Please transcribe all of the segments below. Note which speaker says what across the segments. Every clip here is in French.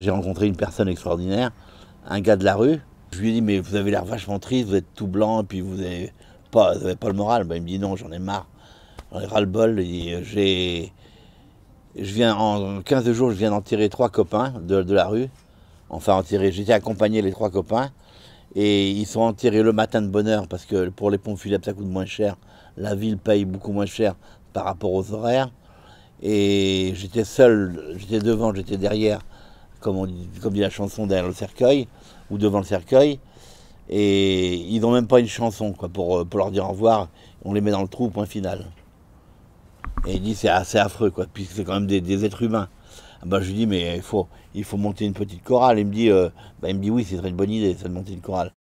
Speaker 1: J'ai rencontré une personne extraordinaire, un gars de la rue. Je lui ai dit, mais vous avez l'air vachement triste, vous êtes tout blanc, et puis vous n'avez pas le moral. Ben, il me dit, non, j'en ai marre, j'en ai ras-le-bol. En 15 jours, je viens d'enterrer 3 copains de la rue. Enfin, j'étais accompagné les 3 copains. Et ils sont enterrés le matin de bonne heure, parce que pour les pompes funèbres, ça coûte moins cher. La ville paye beaucoup moins cher par rapport aux horaires. Et j'étais seul, j'étais devant, j'étais derrière, comme dit la chanson, derrière le cercueil, ou devant le cercueil. Et ils n'ont même pas une chanson quoi, pour leur dire au revoir. On les met dans le trou, point final. Et il dit c'est assez affreux, quoi, puisque c'est quand même des êtres humains. Ben, je lui dis mais il faut monter une petite chorale. Il me dit oui, c'est une bonne idée, ça de monter une chorale.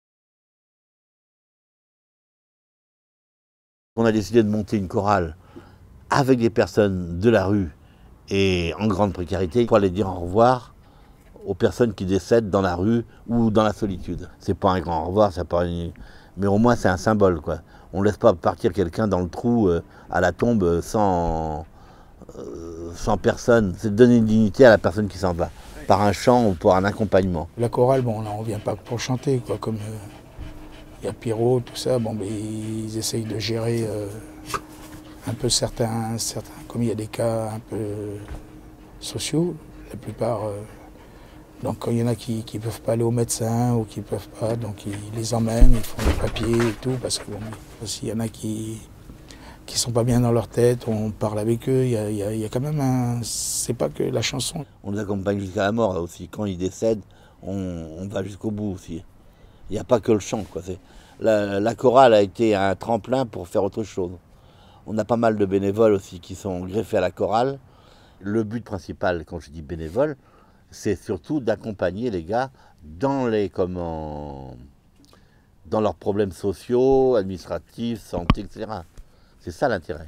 Speaker 1: On a décidé de monter une chorale avec des personnes de la rue et en grande précarité pour aller dire au revoir aux personnes qui décèdent dans la rue ou dans la solitude. C'est pas un grand au revoir, mais au moins c'est un symbole, quoi. On ne laisse pas partir quelqu'un dans le trou à la tombe sans personne. C'est de donner une dignité à la personne qui s'en va, par un chant ou par un accompagnement.
Speaker 2: La chorale, bon, là on vient pas pour chanter, quoi, comme il y a Pierrot, tout ça, bon, mais ils essayent de gérer un peu certains, comme il y a des cas un peu sociaux, la plupart. Donc quand il y en a qui ne peuvent pas aller au médecin ou qui ne peuvent pas, donc ils les emmènent, ils font des papiers et tout, parce que bon, aussi il y en a qui sont pas bien dans leur tête, on parle avec eux, il y a quand même un... C'est pas que la chanson.
Speaker 1: On les accompagne jusqu'à la mort là, aussi. Quand ils décèdent, on va jusqu'au bout aussi. Il n'y a pas que le chant, quoi. La chorale a été un tremplin pour faire autre chose. On a pas mal de bénévoles aussi qui sont greffés à la chorale. Le but principal, quand je dis bénévole, c'est surtout d'accompagner les gars dans leurs problèmes sociaux, administratifs, santé, etc. C'est ça l'intérêt.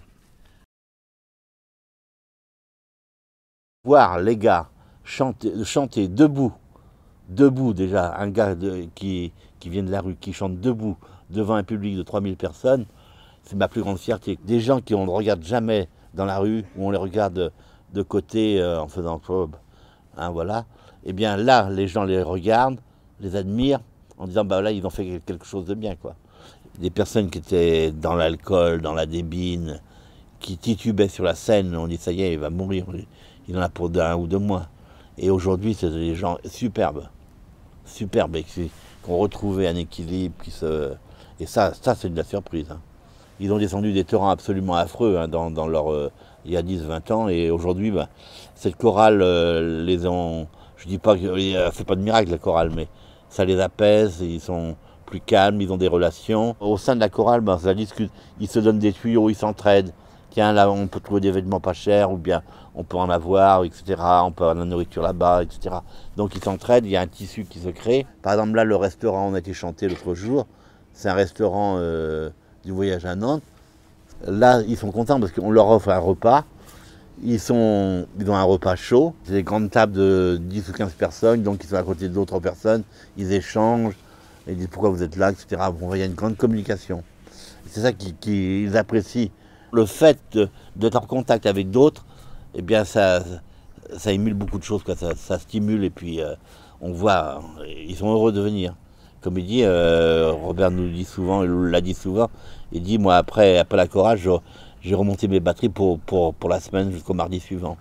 Speaker 1: Voir les gars chanter debout déjà, un gars qui vient de la rue, qui chante debout devant un public de 3000 personnes, c'est ma plus grande fierté. Des gens qu'on ne regarde jamais dans la rue, où on les regarde de côté en faisant probe, hein, voilà. Et bien là, les gens les regardent, les admirent, en disant bah là, ils ont fait quelque chose de bien, quoi. Des personnes qui étaient dans l'alcool, dans la débine, qui titubaient sur la scène, on dit ça y est, il va mourir, il en a pour 1 ou 2 mois. Et aujourd'hui, c'est des gens superbes, et qui ont retrouvé un équilibre, et ça c'est de la surprise, hein. Ils ont descendu des torrents absolument affreux, hein, dans leur, il y a 10-20 ans, et aujourd'hui, bah, cette chorale les ont... Je dis pas qu'elle fait pas de miracle, la chorale, mais ça les apaise, ils sont plus calmes, ils ont des relations. Au sein de la chorale, bah, ça discute, ils se donnent des tuyaux, ils s'entraident. Tiens, là, on peut trouver des vêtements pas chers, ou bien on peut en avoir, etc. On peut avoir de la nourriture là-bas, etc. Donc ils s'entraident, il y a un tissu qui se crée. Par exemple, là, le restaurant, on a été chanté l'autre jour, c'est un restaurant du voyage à Nantes. Là, ils sont contents parce qu'on leur offre un repas. Ils ont un repas chaud. C'est des grandes tables de 10 ou 15 personnes, donc ils sont à côté d'autres personnes. Ils échangent, ils disent pourquoi vous êtes là, etc. Bon, il y a une grande communication. C'est ça qu'ils apprécient. Le fait d'être en contact avec d'autres, eh bien, ça émule beaucoup de choses, quoi. Ça stimule, et puis on voit, ils sont heureux de venir. Comme il dit, Robert nous dit souvent, il l'a dit souvent, il dit, moi, après la chorale, j'ai remonté mes batteries pour la semaine jusqu'au mardi suivant.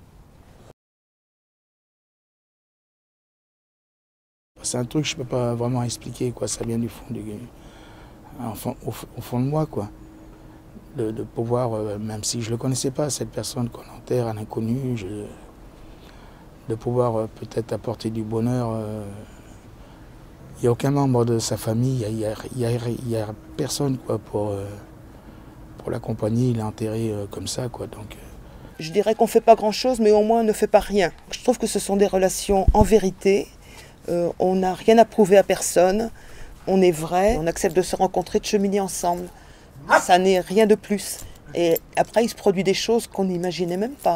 Speaker 2: C'est un truc que je ne peux pas vraiment expliquer, quoi. Ça vient du fond, au fond de moi, quoi. De pouvoir, même si je ne le connaissais pas, cette personne qu'on enterre, un inconnu, de pouvoir peut-être apporter du bonheur. Il n'y a aucun membre de sa famille, il y a personne, quoi, pour l'accompagner, il est enterré comme ça, quoi. Donc,
Speaker 3: Je dirais qu'on ne fait pas grand-chose, mais au moins on ne fait pas rien. Je trouve que ce sont des relations en vérité. On n'a rien à prouver à personne. On est vrai, on accepte de se rencontrer, de cheminer ensemble. Ça n'est rien de plus. Et après, il se produit des choses qu'on n'imaginait même pas.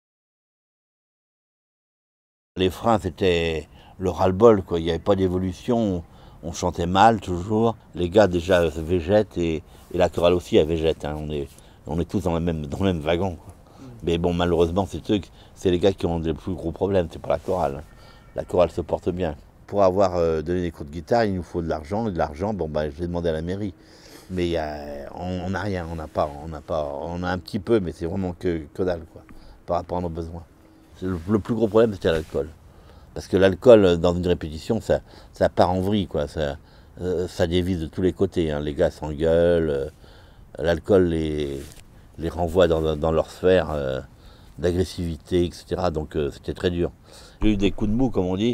Speaker 1: Les freins, c'était le ras-le-bol, quoi. Il n'y avait pas d'évolution. On chantait mal toujours. Les gars déjà végètent, et la chorale aussi elle végète, hein. On est tous dans le même wagon, quoi. Mais bon, malheureusement, c'est les gars qui ont les plus gros problèmes, c'est pas la chorale. la chorale se porte bien. Pour avoir donné des cours de guitare, il nous faut de l'argent, et de l'argent, bon ben je l'ai demandé à la mairie. Mais on n'a rien, on a un petit peu, mais c'est vraiment que dalle, quoi, par rapport à nos besoins. Le plus gros problème, c'était l'alcool. Parce que l'alcool, dans une répétition, ça part en vrille, quoi. Ça dévisse de tous les côtés, hein. Les gars s'engueulent, l'alcool les renvoie dans leur sphère d'agressivité, etc. Donc c'était très dur. J'ai eu des coups de mou, comme on dit.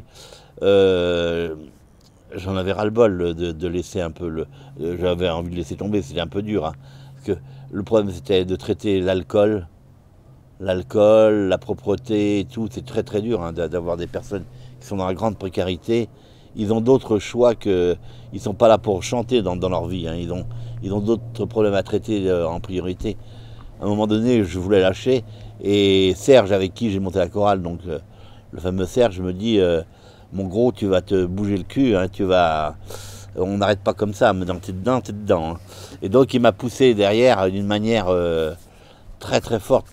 Speaker 1: J'en avais ras-le-bol de laisser un peu j'avais envie de laisser tomber, c'était un peu dur. Hein. Parce que le problème, c'était de traiter l'alcool, la propreté et tout. C'est très très dur, hein, d'avoir des personnes qui sont dans la grande précarité. Ils ont d'autres choix ils ne sont pas là pour chanter dans leur vie. Hein. Ils ont d'autres problèmes à traiter en priorité. À un moment donné, je voulais lâcher. Et Serge, avec qui j'ai monté la chorale, donc le fameux Serge, me dit mon gros, tu vas te bouger le cul, hein, on n'arrête pas comme ça, mais dans t'es dedans, t'es dedans. Hein. Et donc il m'a poussé derrière d'une manière très très forte.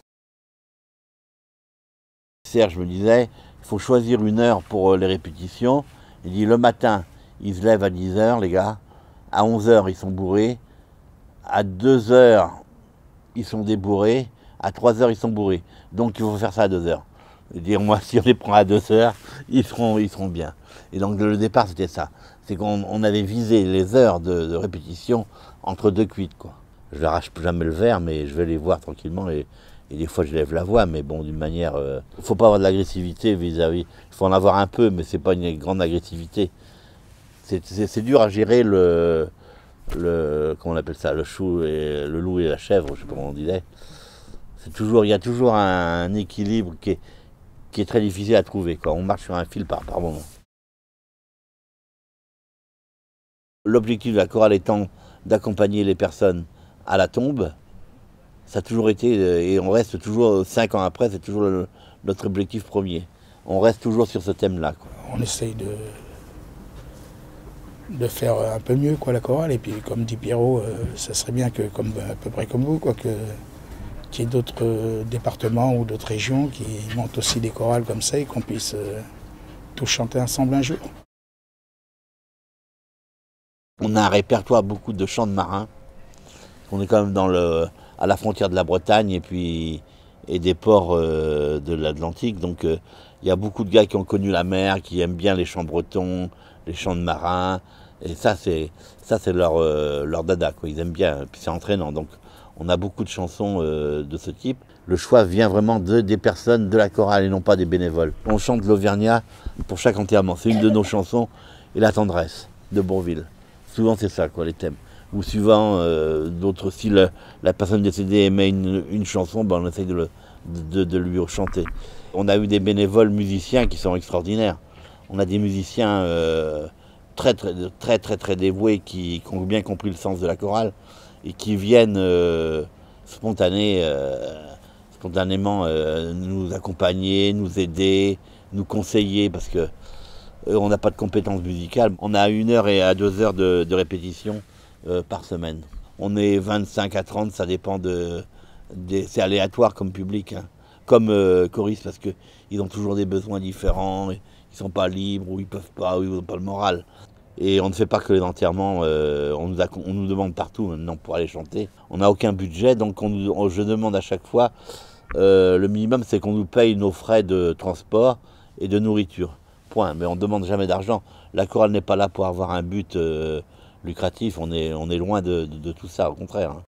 Speaker 1: Serge me disait, il faut choisir une heure pour les répétitions. Il dit le matin, ils se lèvent à 10h, les gars. À 11h, ils sont bourrés. À 2h, ils sont débourrés. À 3h, ils sont bourrés. Donc il faut faire ça à 2h. Dire moi, si on les prend à 2h, ils seront bien. Et donc le départ, c'était ça. C'est qu'on avait visé les heures de répétition entre deux cuites, quoi. Je n'arrache jamais le verre, mais je vais les voir tranquillement. Et des fois, je lève la voix, mais bon, d'une manière... Il ne faut pas avoir de l'agressivité vis-à-vis... Il faut en avoir un peu, mais ce n'est pas une grande agressivité. C'est dur à gérer comment on appelle ça, le chou et le loup et la chèvre, je ne sais pas comment on disait. Il y a toujours un équilibre qui est très difficile à trouver, quoi. On marche sur un fil par moment. L'objectif de la chorale étant d'accompagner les personnes à la tombe, ça a toujours été, et on reste toujours, 5 ans après, c'est toujours notre objectif premier. On reste toujours sur ce thème-là, quoi.
Speaker 2: On essaye de faire un peu mieux, quoi, la chorale, et puis comme dit Pierrot, ça serait bien que, à peu près comme vous, quoi, qu'il y ait d'autres départements ou d'autres régions qui montent aussi des chorales comme ça et qu'on puisse tous chanter ensemble un jour.
Speaker 1: On a un répertoire beaucoup de chants de marins. On est quand même à la frontière de la Bretagne et des ports de l'Atlantique. Donc il y a beaucoup de gars qui ont connu la mer, qui aiment bien les chants bretons, les chants de marins. Et ça c'est leur dada, quoi. Ils aiment bien, puis c'est entraînant. Donc on a beaucoup de chansons de ce type. Le choix vient vraiment des personnes de la chorale et non pas des bénévoles. On chante l'Auvergnat pour chaque enterrement. C'est une de nos chansons. Et la tendresse de Bourvil. Souvent c'est ça, quoi, les thèmes. Ou suivant d'autres, si la personne décédée aimait une chanson, ben on essaye de lui chanter. On a eu des bénévoles musiciens qui sont extraordinaires. On a des musiciens très dévoués qui ont bien compris le sens de la chorale et qui viennent spontanément nous accompagner, nous aider, nous conseiller, parce que on n'a pas de compétences musicales. On a 1 heure et à 2 heures de répétition par semaine. On est 25 à 30, ça dépend c'est aléatoire comme public, hein. Comme choristes, parce qu'ils ont toujours des besoins différents, ils ne sont pas libres, ou ils peuvent pas, ou ils n'ont pas le moral. Et on ne fait pas que les enterrements, on nous demande partout maintenant pour aller chanter. On n'a aucun budget, donc je demande à chaque fois, le minimum c'est qu'on nous paye nos frais de transport et de nourriture. Point. Mais on ne demande jamais d'argent. La chorale n'est pas là pour avoir un but lucratif, on est loin de tout ça, au contraire. Hein.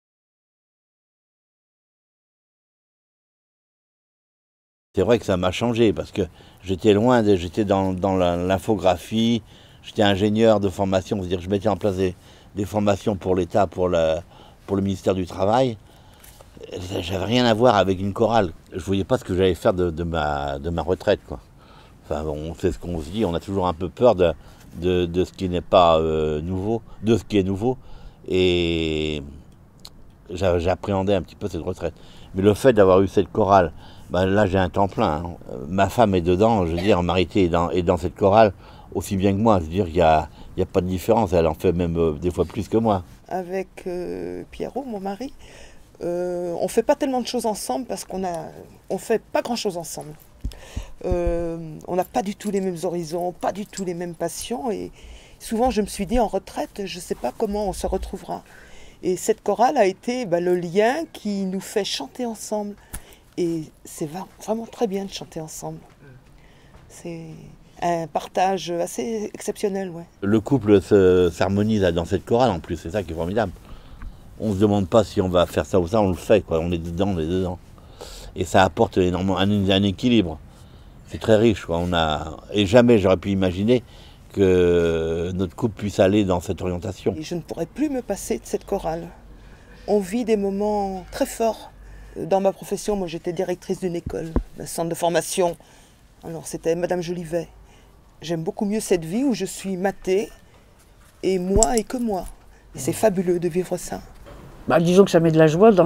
Speaker 1: C'est vrai que ça m'a changé parce que j'étais j'étais dans l'infographie, j'étais ingénieur de formation, c'est-à-dire que je mettais en place des formations pour l'État, pour le ministère du Travail. J'avais rien à voir avec une chorale. Je ne voyais pas ce que j'allais faire de ma retraite, quoi. Enfin, on sait ce qu'on se dit, on a toujours un peu peur de ce qui n'est pas nouveau, de ce qui est nouveau. Et j'appréhendais un petit peu cette retraite. Mais le fait d'avoir eu cette chorale, ben là j'ai un temps plein. Hein. Ma femme est dedans, je veux dire, Marité est dans cette chorale aussi bien que moi. Je veux dire, il n'y a pas de différence, elle en fait même des fois plus que moi.
Speaker 3: Avec Pierrot, mon mari, on ne fait pas tellement de choses ensemble parce qu'on fait pas grand-chose ensemble. On n'a pas du tout les mêmes horizons, pas du tout les mêmes passions. Et souvent, je me suis dit, en retraite, je ne sais pas comment on se retrouvera. Et cette chorale a été le lien qui nous fait chanter ensemble. Et c'est vraiment très bien de chanter ensemble. C'est un partage assez exceptionnel, ouais.
Speaker 1: Le couple s'harmonise dans cette chorale en plus, c'est ça qui est formidable. On ne se demande pas si on va faire ça ou ça, on le fait, quoi. On est dedans. Et ça apporte énormément un équilibre. C'est très riche, quoi. Et jamais j'aurais pu imaginer que notre couple puisse aller dans cette orientation.
Speaker 3: Et je ne pourrais plus me passer de cette chorale. On vit des moments très forts. Dans ma profession, moi j'étais directrice d'une école, d'un centre de formation. Alors c'était Madame Jolivet. J'aime beaucoup mieux cette vie où je suis matée, et moi et que moi. Et c'est fabuleux de vivre ça.
Speaker 4: Disons que ça met de la joie dans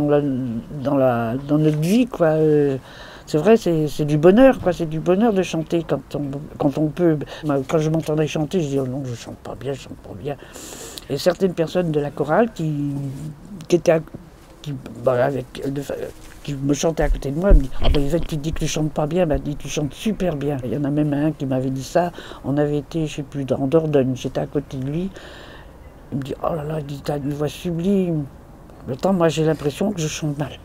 Speaker 4: notre vie, quoi. C'est vrai, c'est du bonheur, quoi. C'est du bonheur de chanter quand on peut. Quand je m'entendais chanter, je dis oh non, je chante pas bien. Et certaines personnes de la chorale qui me chantaient à côté de moi, me disent ah Yvette, tu dis que tu chantes pas bien, dis tu chantes super bien. Il y en a même un qui m'avait dit ça. On avait été, je sais plus, en Dordogne, j'étais à côté de lui. Il me dit oh là là, t'as une voix sublime. Le temps, moi j'ai l'impression que je chante mal.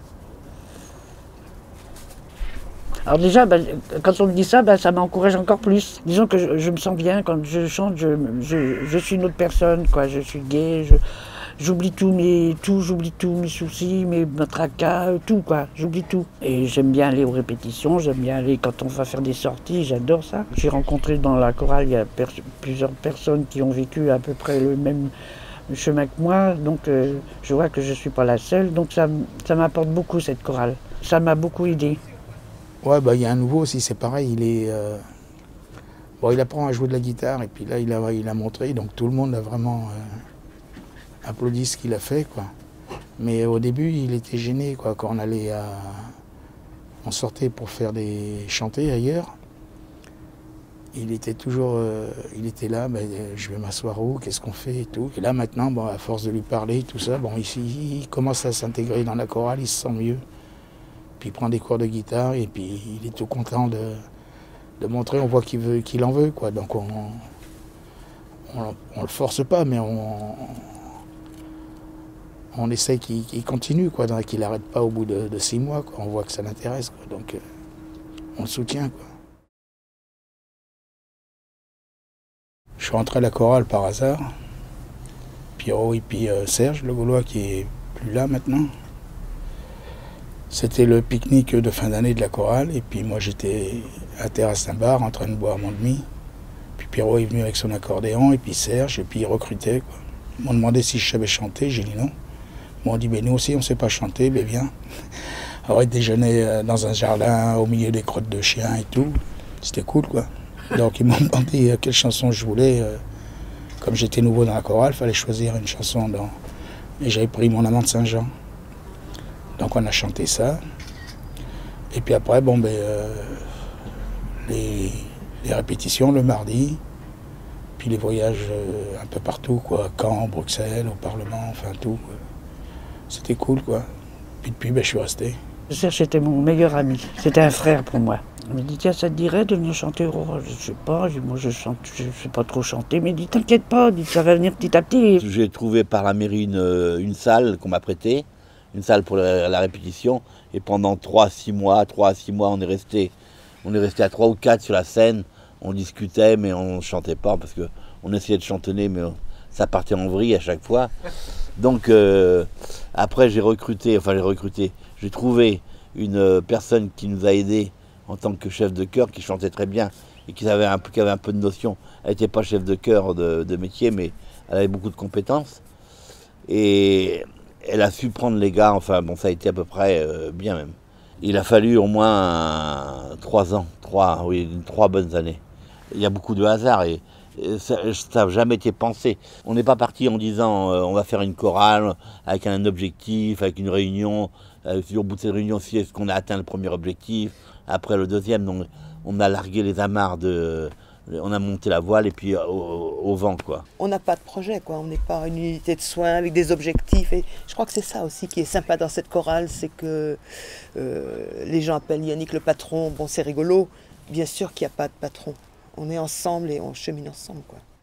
Speaker 4: Alors déjà, quand on me dit ça, ça m'encourage encore plus. Disons que je me sens bien quand je chante, je suis une autre personne, quoi. Je suis gaie, j'oublie j'oublie tous mes soucis, mes tracas, tout, quoi. J'oublie tout. Et j'aime bien aller aux répétitions, j'aime bien aller quand on va faire des sorties, j'adore ça. J'ai rencontré dans la chorale, il y a plusieurs personnes qui ont vécu à peu près le même chemin que moi, donc je vois que je ne suis pas la seule, donc ça m'apporte beaucoup cette chorale. Ça m'a beaucoup aidé.
Speaker 2: Ouais, il y a un nouveau aussi, c'est pareil, il apprend à jouer de la guitare, et puis là, il a montré, donc tout le monde a vraiment applaudi ce qu'il a fait, quoi. Mais au début, il était gêné, quoi, quand on sortait pour chanter ailleurs. Il était toujours, là, je vais m'asseoir où, qu'est-ce qu'on fait et tout. Et là, maintenant, à force de lui parler, tout ça, il commence à s'intégrer dans la chorale, il se sent mieux. Puis il prend des cours de guitare et puis il est tout content de montrer, on voit qu'il en veut, quoi. Donc on le force pas, mais on essaye qu'il continue, quoi, qu'il n'arrête pas au bout de 6 mois, quoi. On voit que ça l'intéresse, quoi. Donc on le soutient, quoi. Je suis rentré à la chorale par hasard. Pierrot et puis Serge, le Gaulois, qui est plus là maintenant. C'était le pique-nique de fin d'année de la chorale, et puis moi j'étais à la terrasse d'un bar en train de boire mon demi. Puis Pierrot est venu avec son accordéon, et puis Serge, et puis ils recrutaient, quoi. Ils m'ont demandé si je savais chanter, j'ai dit non. Ils m'ont dit nous aussi on ne sait pas chanter, viens. Alors ils déjeunaient dans un jardin au milieu des crottes de chiens et tout. C'était cool, quoi. Donc ils m'ont demandé quelle chanson je voulais. Comme j'étais nouveau dans la chorale, il fallait choisir une chanson. Et j'avais pris Mon amant de Saint-Jean. Donc on a chanté ça. Et puis après, les répétitions le mardi. Puis les voyages un peu partout, quoi. Caen, Bruxelles, au Parlement, enfin tout. C'était cool, quoi. Puis depuis, je suis resté.
Speaker 4: Serge était mon meilleur ami. C'était un frère pour moi. Il me dit tiens, ça te dirait de venir chanter au Roi? Je sais pas, moi je sais pas trop chanter, mais il dit t'inquiète pas, ça va venir petit à petit.
Speaker 1: J'ai trouvé par la mairie une salle qu'on m'a prêtée, une salle pour la répétition, et pendant 3 à 6 mois, on est resté à 3 ou 4 sur la scène, on discutait mais on ne chantait pas parce qu'on essayait de chantonner mais ça partait en vrille à chaque fois. Donc après j'ai trouvé une personne qui nous a aidés en tant que chef de chœur, qui chantait très bien et qui avait un peu de notion. Elle n'était pas chef de chœur de métier, mais elle avait beaucoup de compétences. Et elle a su prendre les gars, ça a été à peu près bien même. Il a fallu au moins 3 ans, 3 bonnes années. Il y a beaucoup de hasard et ça n'a jamais été pensé. On n'est pas parti en disant on va faire une chorale avec un objectif, avec une réunion. Au bout de cette réunion, si est-ce qu'on a atteint le premier objectif, après le deuxième, donc on a largué les amarres on a monté la voile et puis au au vent, quoi.
Speaker 3: On n'a pas de projet, quoi. On n'est pas une unité de soins avec des objectifs. Et je crois que c'est ça aussi qui est sympa dans cette chorale, c'est que les gens appellent Yannick le patron. Bon, c'est rigolo. Bien sûr qu'il n'y a pas de patron. On est ensemble et on chemine ensemble, quoi.